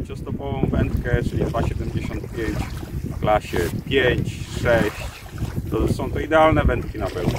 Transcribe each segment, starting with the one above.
9-stopową wędkę, czyli 2,75 w klasie 5, 6. Są to idealne wędki na belon.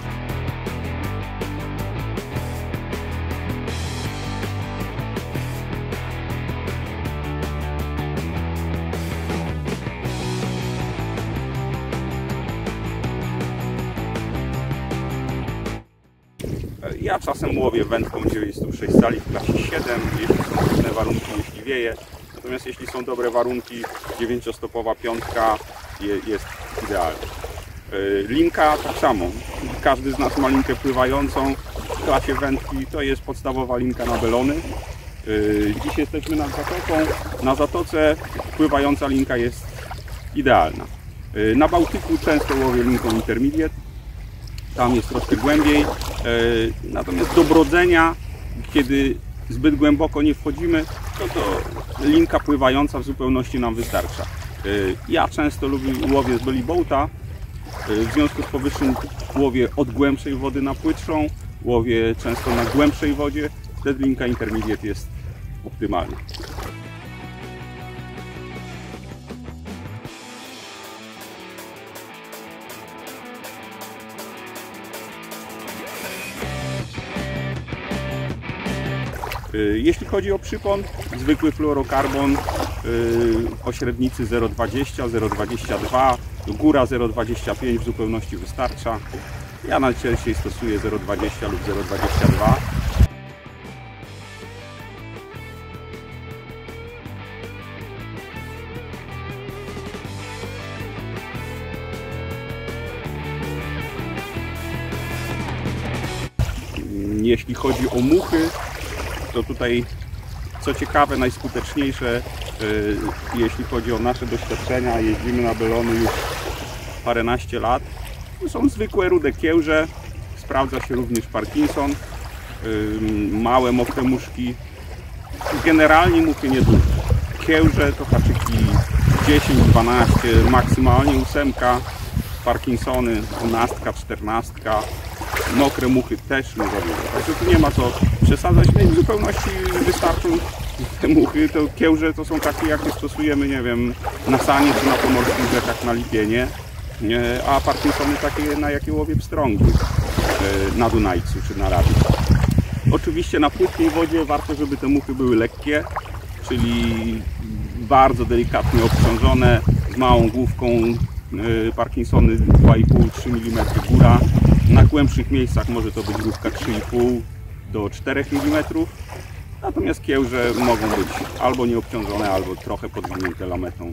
Ja czasem łowię wędką 906 stali w klasie 7, jeśli są trudne warunki, jeśli wieje. Natomiast jeśli są dobre warunki, 9-stopowa piątka jest idealna. Linka tak samo. Każdy z nas ma linkę pływającą w klasie wędki. To jest podstawowa linka na belony. Dziś jesteśmy nad zatoką. Na zatoce pływająca linka jest idealna. Na Bałtyku często łowię linką intermediate. Tam jest troszkę głębiej. Natomiast do brodzenia, kiedy zbyt głęboko nie wchodzimy, to linka pływająca w zupełności nam wystarcza. Ja często łowię z belly boata. W związku z powyższym łowię od głębszej wody na płytszą, łowię często na głębszej wodzie, wtedy linka intermediate jest optymalna. Jeśli chodzi o przypon, zwykły fluorokarbon o średnicy 0,20, 0,22, góra 0,25 w zupełności wystarcza. Ja najczęściej stosuję 0,20 lub 0,22. Jeśli chodzi o muchy, to tutaj, co ciekawe, najskuteczniejsze, jeśli chodzi o nasze doświadczenia, jeździmy na belony już paręnaście lat. To są zwykłe rude kiełże, sprawdza się również Parkinson, małe mokre muszki, generalnie muchy nieduże. Kiełże to haczyki 10, 12, maksymalnie 8, Parkinsony 12, 14. Mokre muchy też nie za dużo. Także tu nie ma co przesadzać. W zupełności wystarczą te muchy. To kiełże to są takie, jakie stosujemy, nie wiem, na Sanie czy na pomorskich rzekach na Lipienie. A Parkinsony takie, na jakie łowię pstrągi na Dunajcu czy na Rawie. Oczywiście na płytkiej wodzie warto, żeby te muchy były lekkie, czyli bardzo delikatnie obciążone, z małą główką. Parkinsony 2,5-3 mm góra. Na głębszych miejscach może to być główka 3,5 do 4 mm. Natomiast kiełże mogą być albo nieobciążone, albo trochę podwinięte lametą.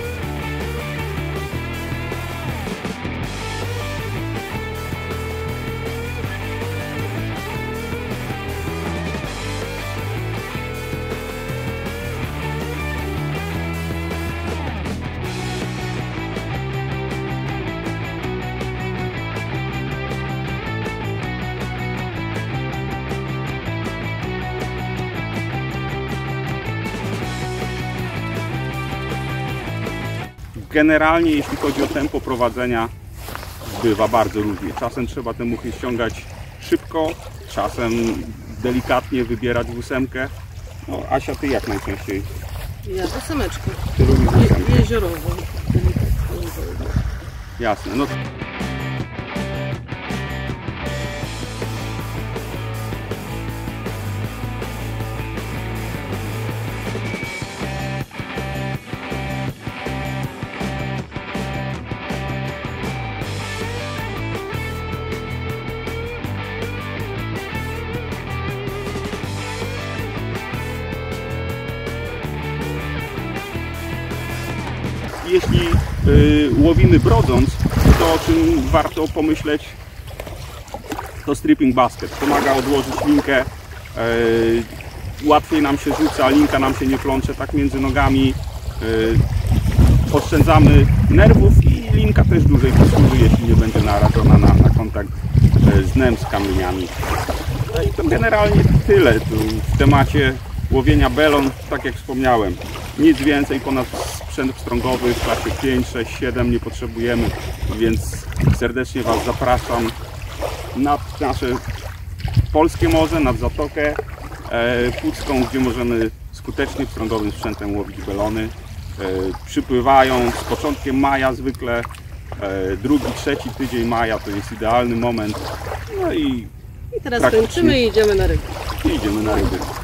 Generalnie jeśli chodzi o tempo prowadzenia, bywa bardzo różnie. Czasem trzeba te muchy ściągać szybko, czasem delikatnie wybierać w ósemkę. No, Asia, ty jak najczęściej? Ja w ósemeczkę. Ty lubisz ósemkę? Jeziorową. Jasne. No. Jeśli łowimy brodząc, to o czym warto pomyśleć, to stripping basket. Pomaga odłożyć linkę, łatwiej nam się rzuca, linka nam się nie plącze tak między nogami, oszczędzamy nerwów i linka też dłużej posłuży, jeśli nie będzie narażona na kontakt z dnem, z kamieniami. No i to generalnie tyle tu w temacie łowienia belon, tak jak wspomniałem. Nic więcej ponad sprzęt pstrągowy w klasie 5, 6, 7 nie potrzebujemy, więc serdecznie Was zapraszam nad nasze polskie morze, nad Zatokę Pucką, gdzie możemy skutecznie pstrągowym sprzętem łowić belony. Przypływają z początkiem maja zwykle, drugi, trzeci tydzień maja to jest idealny moment. No i I teraz kończymy i idziemy na ryby. idziemy na ryby.